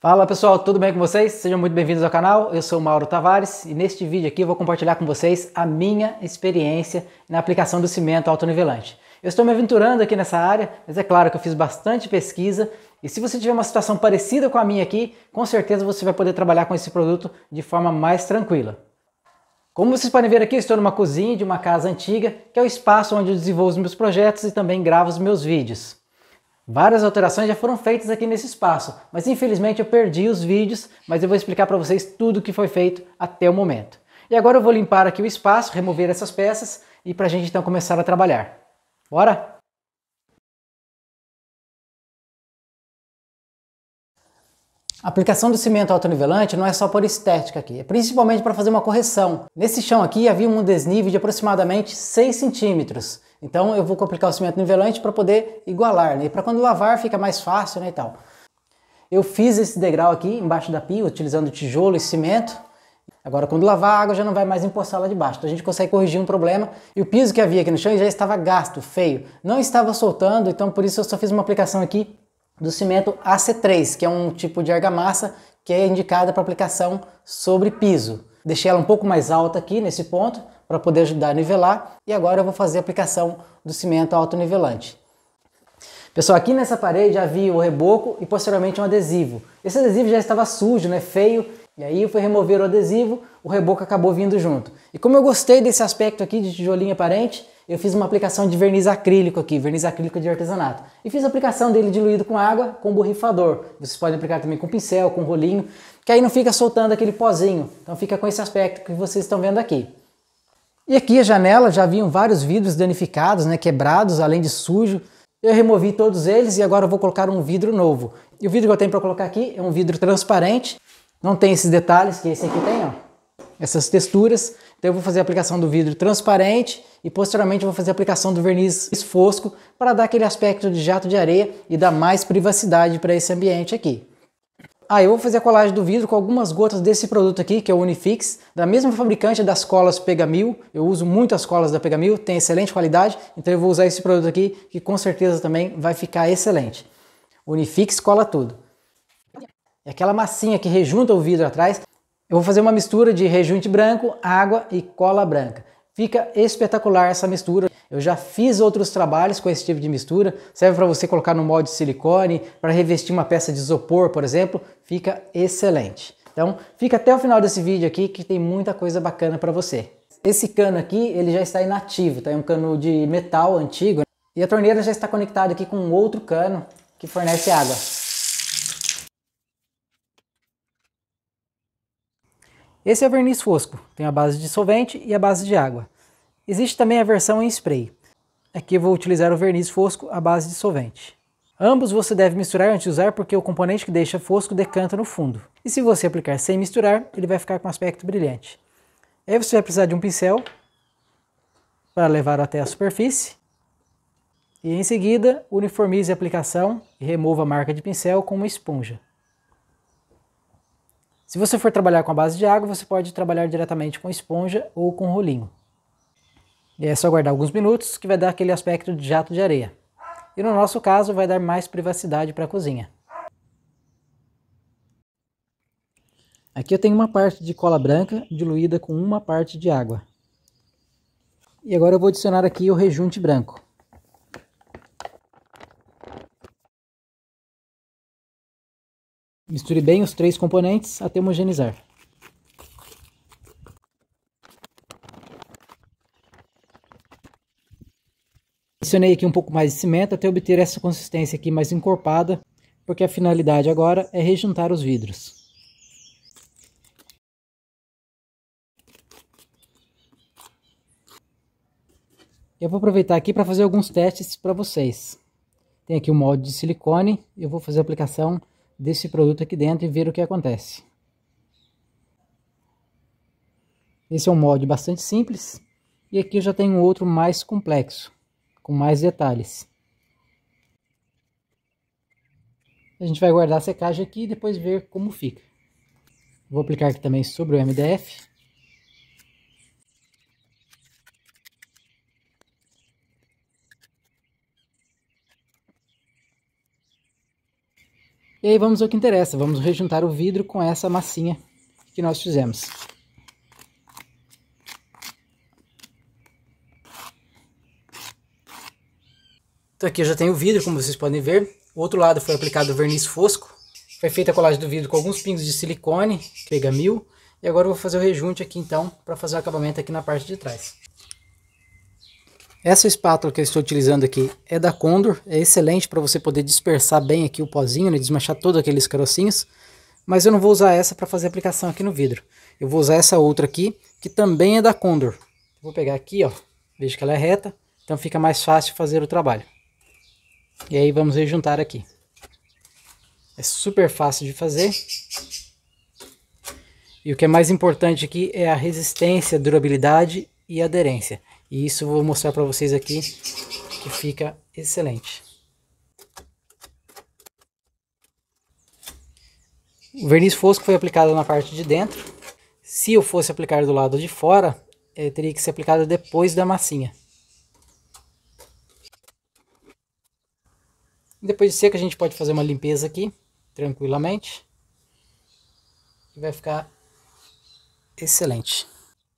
Fala pessoal, tudo bem com vocês? Sejam muito bem-vindos ao canal, eu sou o Mauro Tavares e neste vídeo aqui eu vou compartilhar com vocês a minha experiência na aplicação do cimento autonivelante. Eu estou me aventurando aqui nessa área, mas é claro que eu fiz bastante pesquisa e se você tiver uma situação parecida com a minha aqui, com certeza você vai poder trabalhar com esse produto de forma mais tranquila. Como vocês podem ver aqui, eu estou numa cozinha de uma casa antiga, que é o espaço onde eu desenvolvo os meus projetos e também gravo os meus vídeos. Várias alterações já foram feitas aqui nesse espaço, mas infelizmente eu perdi os vídeos, mas eu vou explicar para vocês tudo o que foi feito até o momento. E agora eu vou limpar aqui o espaço, remover essas peças e para a gente então começar a trabalhar. Bora? A aplicação do cimento autonivelante não é só por estética aqui, é principalmente para fazer uma correção. Nesse chão aqui havia um desnível de aproximadamente 6 centímetros. Então eu vou aplicar o cimento nivelante para poder igualar, né? E para quando lavar fica mais fácil, né, e tal. Eu fiz esse degrau aqui embaixo da pia, utilizando tijolo e cimento. Agora quando lavar a água já não vai mais empoçar lá de baixo. Então a gente consegue corrigir um problema. E o piso que havia aqui no chão já estava gasto, feio. Não estava soltando, então por isso eu só fiz uma aplicação aqui do cimento AC3, que é um tipo de argamassa que é indicada para aplicação sobre piso. Deixei ela um pouco mais alta aqui nesse ponto, para poder ajudar a nivelar, e agora eu vou fazer a aplicação do cimento autonivelante. Pessoal, aqui nessa parede havia o reboco e posteriormente um adesivo. Esse adesivo já estava sujo, né, feio, e aí eu fui remover o adesivo, o reboco acabou vindo junto. E como eu gostei desse aspecto aqui de tijolinho aparente, eu fiz uma aplicação de verniz acrílico aqui, verniz acrílico de artesanato. E fiz a aplicação dele diluído com água, com borrifador. Vocês podem aplicar também com pincel, com rolinho, que aí não fica soltando aquele pozinho. Então fica com esse aspecto que vocês estão vendo aqui. E aqui a janela já haviam vários vidros danificados, né, quebrados, além de sujo. Eu removi todos eles e agora eu vou colocar um vidro novo. E o vidro que eu tenho para colocar aqui é um vidro transparente. Não tem esses detalhes que esse aqui tem, ó. Essas texturas. Então eu vou fazer a aplicação do vidro transparente e posteriormente eu vou fazer a aplicação do verniz fosco para dar aquele aspecto de jato de areia e dar mais privacidade para esse ambiente aqui. Eu vou fazer a colagem do vidro com algumas gotas desse produto aqui, que é o Unifix, da mesma fabricante das colas Pegamil. Eu uso muito as colas da Pegamil, tem excelente qualidade, então eu vou usar esse produto aqui, que com certeza também vai ficar excelente. Unifix cola tudo. E aquela massinha que rejunta o vidro atrás, eu vou fazer uma mistura de rejunte branco, água e cola branca. Fica espetacular essa mistura. Eu já fiz outros trabalhos com esse tipo de mistura. Serve para você colocar no molde de silicone, para revestir uma peça de isopor, por exemplo. Fica excelente. Então, fica até o final desse vídeo aqui que tem muita coisa bacana para você. Esse cano aqui, ele já está inativo, tá? É um cano de metal antigo. E a torneira já está conectada aqui com outro cano que fornece água. Esse é o verniz fosco, tem a base de solvente e a base de água. Existe também a versão em spray. Aqui eu vou utilizar o verniz fosco à base de solvente. Ambos você deve misturar antes de usar porque o componente que deixa fosco decanta no fundo. E se você aplicar sem misturar, ele vai ficar com um aspecto brilhante. Aí você vai precisar de um pincel para levar até a superfície. E em seguida, uniformize a aplicação e remova a marca de pincel com uma esponja. Se você for trabalhar com a base de água, você pode trabalhar diretamente com esponja ou com rolinho. E é só aguardar alguns minutos que vai dar aquele aspecto de jato de areia. E no nosso caso vai dar mais privacidade para a cozinha. Aqui eu tenho uma parte de cola branca diluída com uma parte de água. E agora eu vou adicionar aqui o rejunte branco. Misture bem os três componentes até homogeneizar. Adicionei aqui um pouco mais de cimento até obter essa consistência aqui mais encorpada, porque a finalidade agora é rejuntar os vidros. Eu vou aproveitar aqui para fazer alguns testes para vocês. Tem aqui um molde de silicone, eu vou fazer a aplicação desse produto aqui dentro e ver o que acontece. Esse é um molde bastante simples e aqui eu já tenho outro mais complexo, com mais detalhes. A gente vai guardar a secagem aqui e depois ver como fica. Vou aplicar aqui também sobre o MDF. E aí vamos ao que interessa, vamos rejuntar o vidro com essa massinha que nós fizemos. Então aqui eu já tenho o vidro, como vocês podem ver. O outro lado foi aplicado verniz fosco. Foi feita a colagem do vidro com alguns pingos de silicone, pega 1000. E agora eu vou fazer o rejunte aqui então, para fazer o acabamento aqui na parte de trás. Essa espátula que eu estou utilizando aqui é da Condor. É excelente para você poder dispersar bem aqui o pozinho, né, desmanchar todos aqueles carocinhos. Mas eu não vou usar essa para fazer a aplicação aqui no vidro. Eu vou usar essa outra aqui, que também é da Condor. Vou pegar aqui, ó. Veja que ela é reta, então fica mais fácil fazer o trabalho. E aí vamos rejuntar aqui. É super fácil de fazer. E o que é mais importante aqui é a resistência, durabilidade e aderência. E isso eu vou mostrar para vocês aqui, que fica excelente. O verniz fosco foi aplicado na parte de dentro. Se eu fosse aplicar do lado de fora, teria que ser aplicado depois da massinha. Depois de seco a gente pode fazer uma limpeza aqui, tranquilamente. E vai ficar excelente.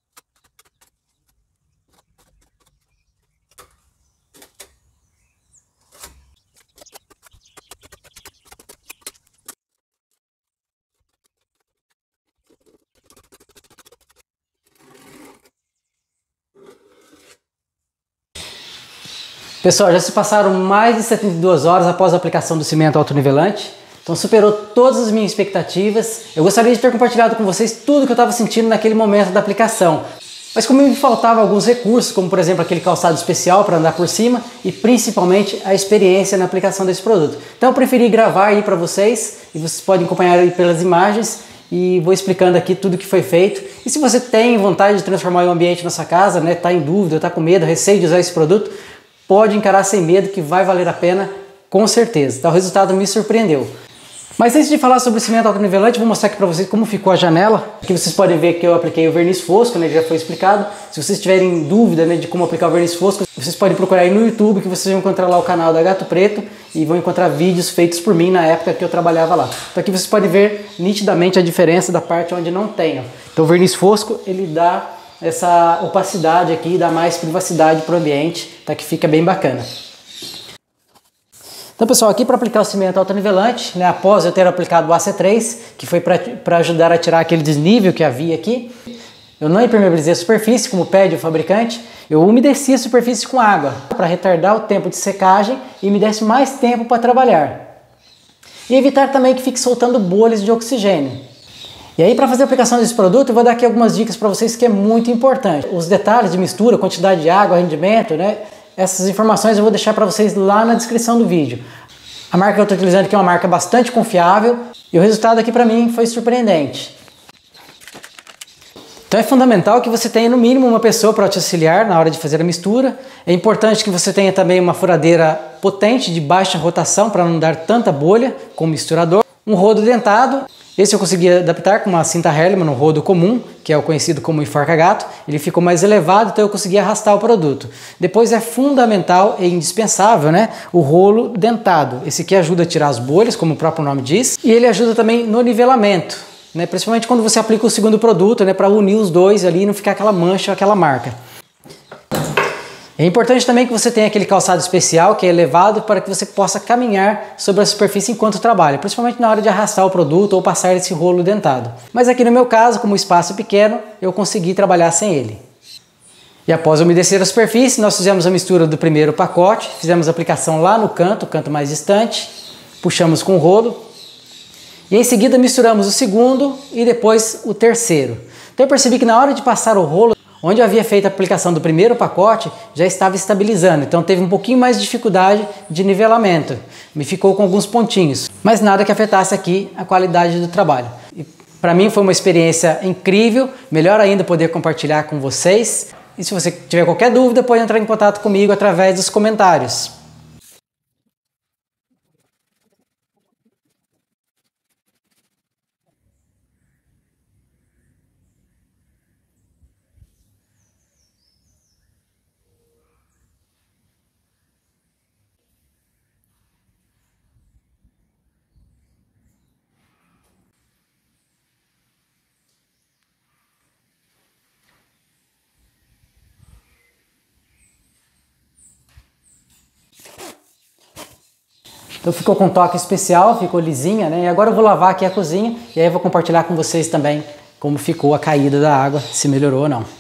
Pessoal, já se passaram mais de 72 horas após a aplicação do cimento autonivelante. Então superou todas as minhas expectativas. Eu gostaria de ter compartilhado com vocês tudo que eu estava sentindo naquele momento da aplicação. Mas como me faltavam alguns recursos, como por exemplo aquele calçado especial para andar por cima e principalmente a experiência na aplicação desse produto. Então eu preferi gravar aí para vocês e vocês podem acompanhar aí pelas imagens e vou explicando aqui tudo que foi feito. E se você tem vontade de transformar o ambiente na sua casa, né, tá em dúvida, tá com medo, receio de usar esse produto, pode encarar sem medo que vai valer a pena, com certeza. Então o resultado me surpreendeu. Mas antes de falar sobre o cimento autonivelante, vou mostrar aqui para vocês como ficou a janela. Aqui vocês podem ver que eu apliquei o verniz fosco, né, que já foi explicado. Se vocês tiverem dúvida, né, de como aplicar o verniz fosco, vocês podem procurar aí no YouTube, que vocês vão encontrar lá o canal da Gato Preto e vão encontrar vídeos feitos por mim na época que eu trabalhava lá. Então aqui vocês podem ver nitidamente a diferença da parte onde não tem. Ó. Então o verniz fosco, ele dá essa opacidade aqui, dá mais privacidade para o ambiente, tá, que fica bem bacana. Então pessoal, aqui para aplicar o cimento autonivelante, né, após eu ter aplicado o AC3, que foi para ajudar a tirar aquele desnível que havia aqui, eu não impermeabilizei a superfície, como pede o fabricante, eu umedeci a superfície com água, para retardar o tempo de secagem e me desse mais tempo para trabalhar. E evitar também que fique soltando bolhas de oxigênio. E aí para fazer a aplicação desse produto, eu vou dar aqui algumas dicas para vocês que é muito importante. Os detalhes de mistura, quantidade de água, rendimento, né? Essas informações eu vou deixar para vocês lá na descrição do vídeo. A marca que eu estou utilizando aqui é uma marca bastante confiável e o resultado aqui para mim foi surpreendente. Então é fundamental que você tenha no mínimo uma pessoa para te auxiliar na hora de fazer a mistura. É importante que você tenha também uma furadeira potente de baixa rotação para não dar tanta bolha com o misturador. Um rodo dentado. Esse eu consegui adaptar com uma cinta Hellman, um rodo comum, que é o conhecido como enforca-gato. Ele ficou mais elevado, então eu consegui arrastar o produto. Depois é fundamental e indispensável, né, o rolo dentado. Esse aqui ajuda a tirar as bolhas, como o próprio nome diz, e ele ajuda também no nivelamento, né, principalmente quando você aplica o segundo produto, né, para unir os dois ali e não ficar aquela mancha, aquela marca. É importante também que você tenha aquele calçado especial que é elevado para que você possa caminhar sobre a superfície enquanto trabalha, principalmente na hora de arrastar o produto ou passar esse rolo dentado. Mas aqui no meu caso, como o espaço é pequeno, eu consegui trabalhar sem ele. E após umedecer a superfície, nós fizemos a mistura do primeiro pacote, fizemos a aplicação lá no canto, o canto mais distante, puxamos com o rolo e em seguida misturamos o segundo e depois o terceiro. Então eu percebi que na hora de passar o rolo, onde eu havia feito a aplicação do primeiro pacote, já estava estabilizando, então teve um pouquinho mais de dificuldade de nivelamento. Me ficou com alguns pontinhos, mas nada que afetasse aqui a qualidade do trabalho. Para mim foi uma experiência incrível, melhor ainda poder compartilhar com vocês. E se você tiver qualquer dúvida, pode entrar em contato comigo através dos comentários. Então ficou com um toque especial, ficou lisinha, né? E agora eu vou lavar aqui a cozinha e aí eu vou compartilhar com vocês também como ficou a caída da água, se melhorou ou não.